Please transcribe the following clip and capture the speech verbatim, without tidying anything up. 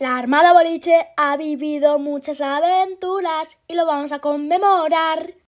La Armada Boliche ha vivido muchas aventuras y lo vamos a conmemorar.